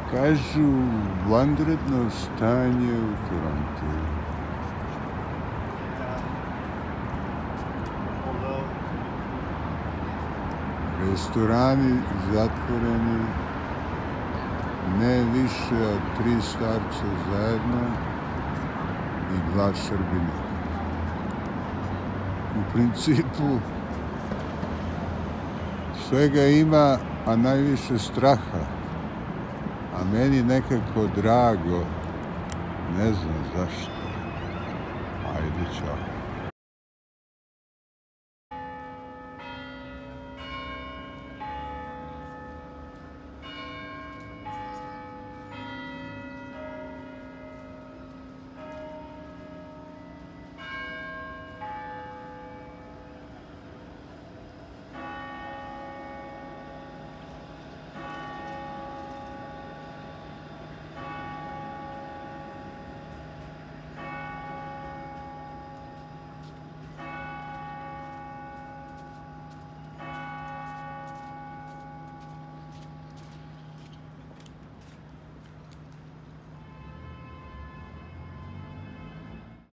Kažu vanredno stanje u Torontu. Restorani zatvoreni, ne više od 3 starca zajedno i 2 Srbina. U principu svega ima, a najviše straha. A meni nekako drago, ne znam zašto. Ajde, čao.